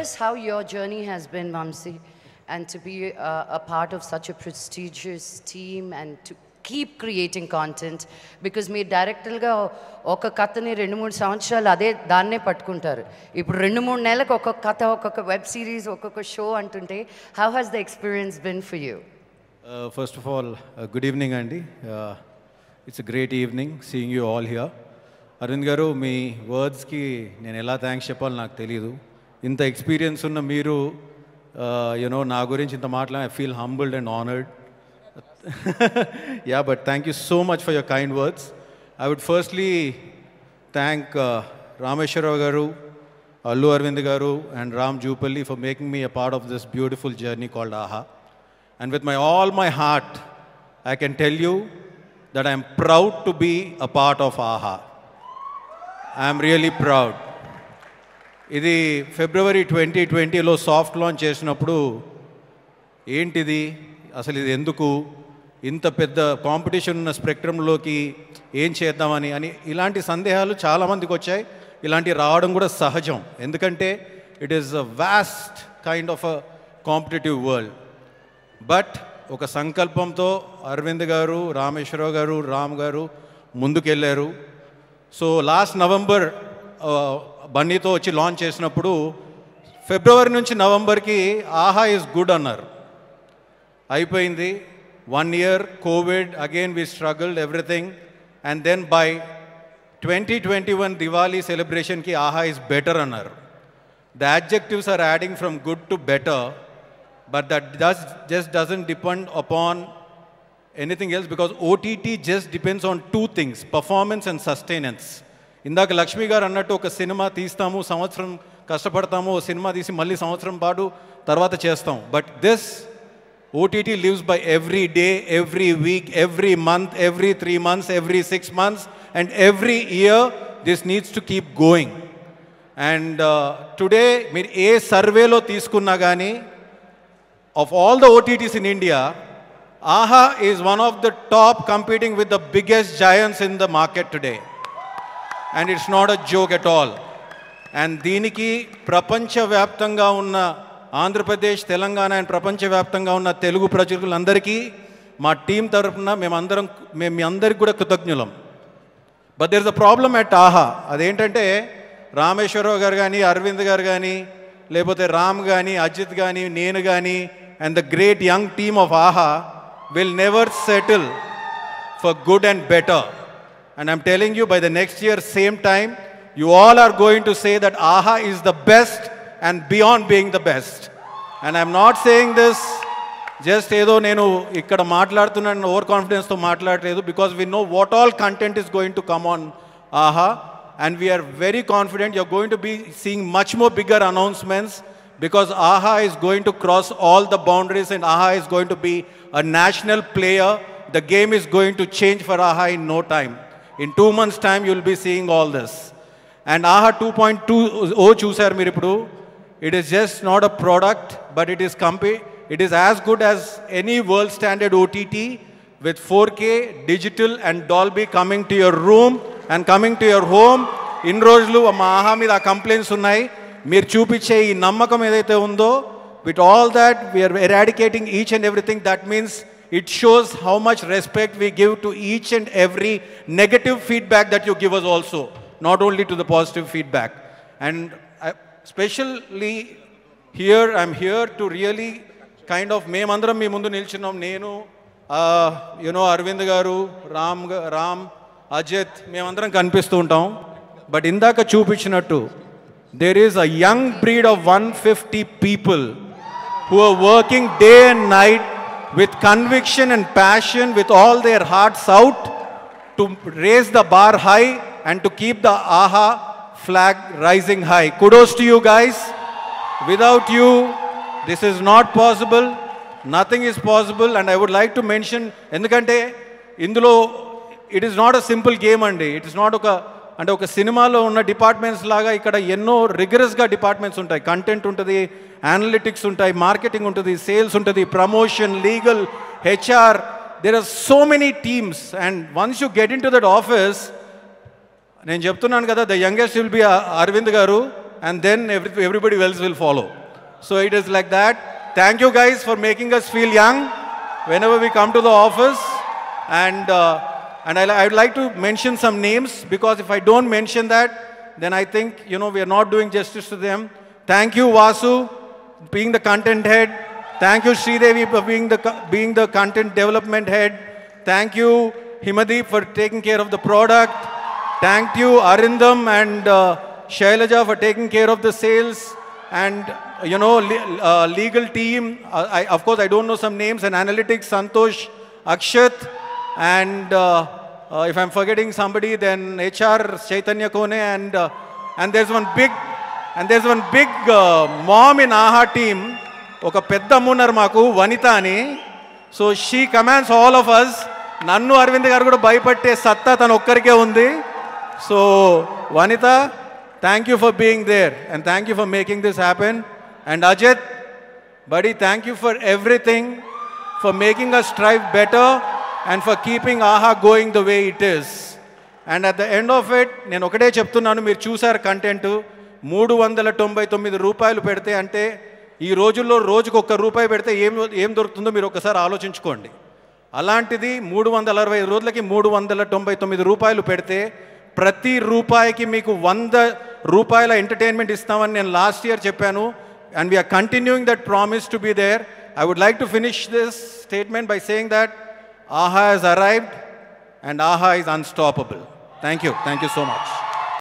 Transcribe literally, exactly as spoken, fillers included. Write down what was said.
us how your journey has been, Vamsi, and to be uh, a part of such a prestigious team and to keep creating content, because మీ డైరెక్టర్గా ఒక కథని రెండు మూడు సంవత్సరాలు అదే దాన్నే పట్టుకుంటారు. ఇప్పుడు రెండు మూడు నెలలకు ఒక్కొక్క కథ, ఒక్కొక్క వెబ్ సిరీస్, ఒక్కొక్క షో అంటుంటే how has the experience been for you? First of all good evening అండి. It's a great evening seeing you all here. Aravind garu, మీ వర్డ్స్కి నేను ఎలా థ్యాంక్స్ చెప్పాలో నాకు తెలియదు. ఇంత ఎక్స్పీరియన్స్ ఉన్న మీరు యునో నా గురించి ఇంత మాట్లాడ I feel humbled and honoured. Yeah, but thank you so much for your kind words. I would firstly thank uh, Rameshwara Garu, Allu Arvind Garu and Ram Jupalli for making me a part of this beautiful journey called AHA. And with my all my heart, I can tell you that I am proud to be a part of AHA. I am really proud. ఇది ఫిబ్రవరి twenty ట్వంటీలో soft launch చేసినప్పుడు ఏంటిది అసలు, ఇది ఎందుకు ఇంత పెద్ద కాంపిటీషన్ ఉన్న స్పెక్ట్రంలోకి ఏం చేద్దామని అని ఇలాంటి సందేహాలు చాలామందికి వచ్చాయి. ఇలాంటివి రావడం కూడా సహజం, ఎందుకంటే it is a vast kind of a competitive world. But ఒక సంకల్పంతో అరవింద్ గారు, రామేశ్వరరావు గారు, రామ్ గారు ముందుకెళ్ళారు. సో లాస్ట్ నవంబర్ బన్నీతో వచ్చి లాంచ్ చేసినప్పుడు ఫిబ్రవరి నుంచి నవంబర్కి ఆహా ఈజ్ గుడ్ అన్నారు. అయిపోయింది one year, covid, again we struggled everything, and then by twenty twenty one Diwali సెలబ్రేషన్కి ఆహా ఈజ్ బెటర్ అన్నారు. The adjectives are adding from good to better, but that does just doesn't depend upon anything else, because OTT just depends on two things, performance and sustenance. ఇందాక లక్ష్మి గారు అన్నట్టు ఒక cinema తీస్తాము, సంవత్సరం కష్టపడతాము, cinema తీసి మళ్ళీ సంవత్సరం పాటు తర్వాత చేస్తాం. But this O T T lives by every day, every week, every month, every three months, every six months, and every year this needs to keep going. And uh, today, meer ఏ సర్వేలో తీసుకున్నా కానీ, of all the O T Ts in India, AHA is one of the top, competing with the biggest giants in the market today. And it's not a joke at all. And దీనికి ప్రపంచవ్యాప్తంగా ఉన్న Andhra Pradesh, Telangana and ప్రపంచవ్యాప్తంగా ఉన్న తెలుగు ప్రజలందరికీ మా team తరఫున మేమందరం మేము మీ అందరికి కూడా కృతజ్ఞులం. But there is a problem at Aha. అదేంటంటే రామేశ్వరరావు గారు కానీ, అరవింద్ గారు కానీ, లేకపోతే రామ్ కానీ, అజిత్ కానీ, నేను కానీ, and the great young team of Aha will never settle for good and better. And I'm telling you, by the next year same time you all are going to say that Aha is the best and beyond being the best. And I'm not saying this just ఏదో నేను ఇక్కడ మాట్లాడుతున్నాను over కాన్ఫిడెన్స్తో మాట్లాడలేదు, because we know what all content is going to come on AHA, and we are very confident you're going to be seeing much more bigger announcements, because AHA is going to cross all the boundaries and AHA is going to be a national player. The game is going to change for AHA in no time. In two months time you'll be seeing all this. And AHA two point two oh చూసారు మీరు ఇప్పుడు. It is just not a product, but it is comp- it is as good as any world standard O T T with four K digital and Dolby coming to your room and coming to your home. In రోజులు మా ఆహా మీద complaints ఉన్నాయి, మీరు చూపించే ఈ నమ్మకం ఏదైతే ఉందో, with all that we are eradicating each and everything. That means it shows how much respect we give to each and every negative feedback that you give us also, not only to the positive feedback. And I, especially here, I'm here to really kind of, మేమందరం మీ ముందు నిల్చున్నాం, నేను you know Arvind గారు, రామ్ రామ్ అజిత్, మేమందరం కనిపిస్తూ ఉంటాం. But ఇందాక చూపించినట్టు there is a young breed of one hundred fifty people who are working day and night with conviction and passion, with all their hearts out, to raise the bar high and to keep the AHA flag rising high. Kudos to you guys. Without you, this is not possible. Nothing is possible. And I would like to mention, endukante indulo it is not a simple game andi. It is not oka అంటే ఒక సినిమాలో ఉన్న departments లాగా ఇక్కడ ఎన్నో రిగరస్గా departments ఉంటాయి. Content ఉంటుంది, అనలిటిక్స్ ఉంటాయి, మార్కెటింగ్ ఉంటుంది, సేల్స్ ఉంటుంది, promotion, legal, HR. There are so many teams. And once you get in to that office, నేను చెప్తున్నాను కదా, the youngest will be Aravind garu. and then every, everybody else will follow. So it is like that. Thank you guys for making us feel young whenever we come to the office. And, uh, and I, I'd like to mention some names, because if I don't mention that, then I think, you know, we are not doing justice to them. Thank you, Vasu, being the content head. Thank you, Sridevi, for being the, being the content development head. Thank you, Himadeep, for taking care of the product. Thank you, Arindam and uh, Shailaja, for taking care of the sales. And, you know, le uh, legal team. Uh, I, of course, I don't know some names. And analytics, Santosh, Akshat. And uh, uh, if I'm forgetting somebody, then H R, Chaitanya Kone. And, uh, and there's one big, and there's one big uh, mom in AHA team. Oka pedda munnar maku, Vanita ani. So she commands all of us. Nannu Arvind garu kuda bhayapatte satta tanu okkarike undi. So Vanita, thank you for being there, and thank you for making this happen. And Ajit, buddy, thank you for everything, for making us strive better, and for keeping AHA going the way it is. And at the end of it, nenu okate cheptunnanu, meer chusaru content మూడు వందల తొంభై తొమ్మిది రూపాయలు పెడితే అంటే ఈ రోజుల్లో రోజుకు ఒక్క రూపాయి పెడితే ఏం ఏం దొరుకుతుందో మీరు ఒకసారి ఆలోచించుకోండి. అలాంటిది మూడు వందల అరవై రోజులకి మూడు వందల తొంభై తొమ్మిది రూపాయలు పెడితే ప్రతి రూపాయికి మీకు వంద రూపాయల ఎంటర్టైన్మెంట్ ఇస్తామని నేను లాస్ట్ ఇయర్ చెప్పాను. And we're continuing that promise to be there. I would like to finish this statement by saying that AHA has arrived and AHA is unstoppable. Thank you. Thank you so much.